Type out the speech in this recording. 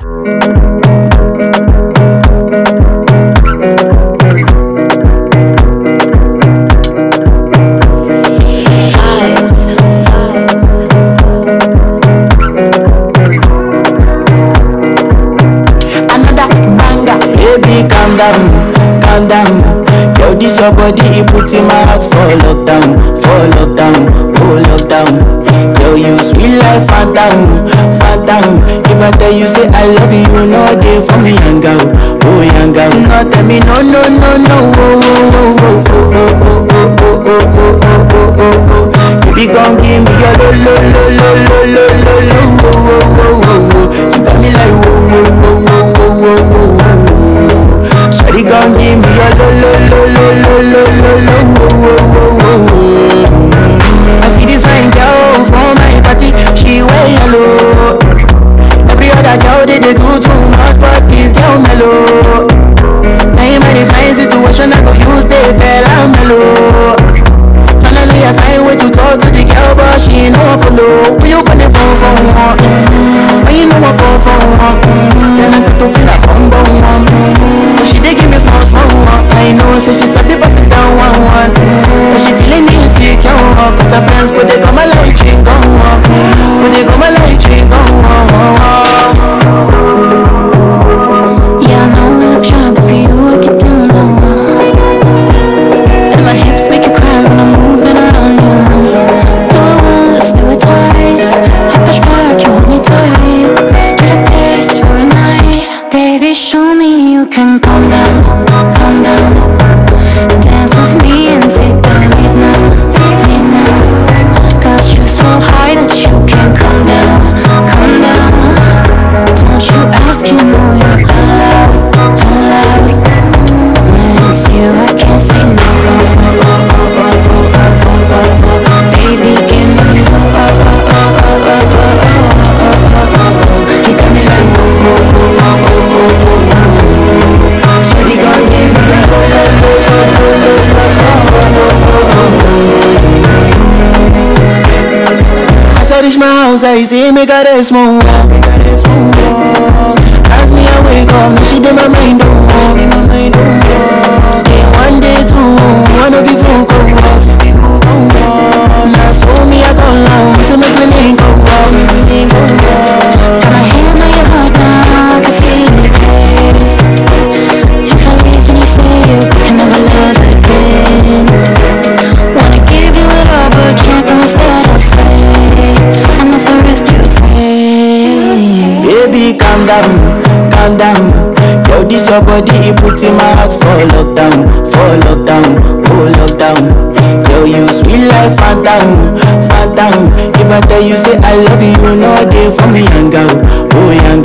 Calm down. Yo, this your body, it put in my heart for lockdown, oh lockdown. Yo, you sweet life, phantom. If I tell you say I love you, you know they for me, young girl. No, tell me no, oh, baby, gon' give me your lo. You got me like whoa. Shawty gon' give me your lo. I see this fine girl from my party, she wear yellow. Every other girl they do too much, but this girl mellow. Now in my divine situation, I go use the tell I'm mellow. Finally I find way to talk to the girl, but she ain't no one follow. When you gonna phone for one? When you know I phone for one? Then I start to feel like bum. But she dey give me small one. I know, say she start to pass it down one. But she feeling insecure, cause her friends go they come a light ring go on. Go they come a light ring go on. Yeah, I know we look shy, but for you I get down low. And my hips make you cry when I'm moving around you. Do it once, do it twice. I push back, you hold me tight. Get a taste for a night. Baby, show me you can calm down. Dance with me and take the lead now. Got you so high that you can't come down. Don't you ask, you know you're allowed. When it's you, I can't say no. Baby, give me love. You got me like Shawty gon' give me As I reach my house, I see me got a small wall. As me I wake up, now she did my mind don't walk. Day one, day two, one of you folk go us. Now so me I go long, so make me link go walk. got my hand on your heart now, I can feel it race. If I leave then you say you can never love again. Wanna give you it all but can't promise that I'll stay. And that's a risk you take. Baby, calm down. Yo, this your body, it put in my heart for lockdown, oh lockdown. Yo, you sweet life, phantom. If I tell you say I love you, you know they for me, young girl.